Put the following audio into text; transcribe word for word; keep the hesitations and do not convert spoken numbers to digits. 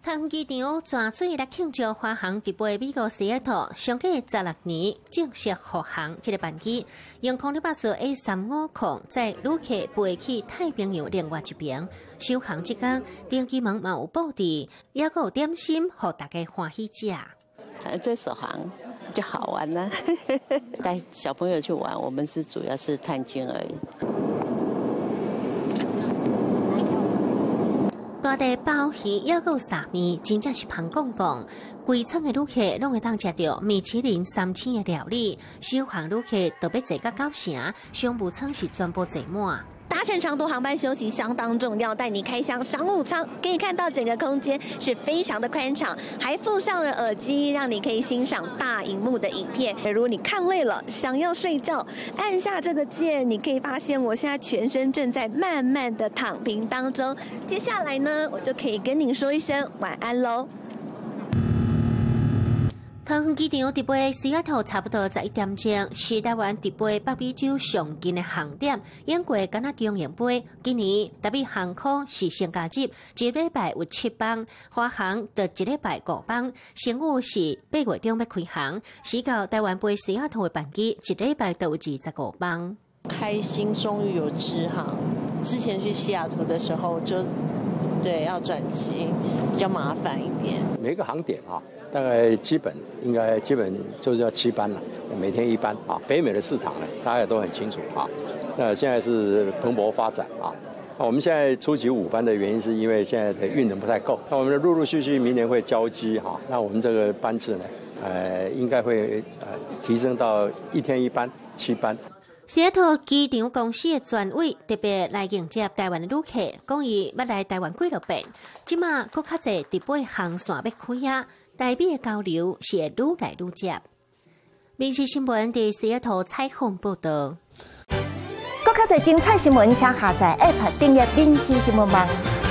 太空机场泉水来庆祝华航直飞美国西雅图，相隔十六年正式复航。这个班机用空中巴士 A 三五零载旅客飞去太平洋另外一边。首航即天，登机门嘛有布置，也有点心，互大家欢喜食。 这首航就好玩啦、啊，带小朋友去玩，我们是主要是探亲而已。 大地鲍鱼也有沙面，真正是香讲讲。规舱的旅客拢会当食到米其林三星的料理，首航旅客特别坐到九成，商务舱是全部坐满。 搭乘长途航班休息相当重要，带你开箱商务舱，可以看到整个空间是非常的宽敞，还附上了耳机，让你可以欣赏大荧幕的影片。如果你看累了，想要睡觉，按下这个键，你可以发现我现在全身正在慢慢的躺平当中。接下来呢，我就可以跟您说一声晚安喽。 太空机场直飞西雅图差不多十一点钟，是台湾直飞北美洲上近的航点。演过敢若中型杯，今年台北航空是先加入，一礼拜有七班，华航就一礼拜五班。成务是八月中要开航，时到台湾飞西雅图的班机，一礼拜都有二十五班。 开心终于有直航，之前去西雅图的时候就对要转机，比较麻烦一点。 每个航点啊。大概基本应该基本就是要七班了，每天一班啊。北美的市场呢，大家都很清楚啊。那现在是蓬勃发展啊。那我们现在初期五班的原因，是因为现在的运能不太够。那我们陆陆续续明年会交机哈，那我们这个班次呢，呃，应该会呃提升到一天一班，七班。 西雅图机场公司的专委特别来迎接台湾的旅客，讲伊要来台湾几落遍，即马搁较侪直飞航线要开啊。台美的交流是会愈来愈接。民视新闻伫西雅图采访报道。 更较侪精彩新闻，请下载 App 订阅民视新闻网。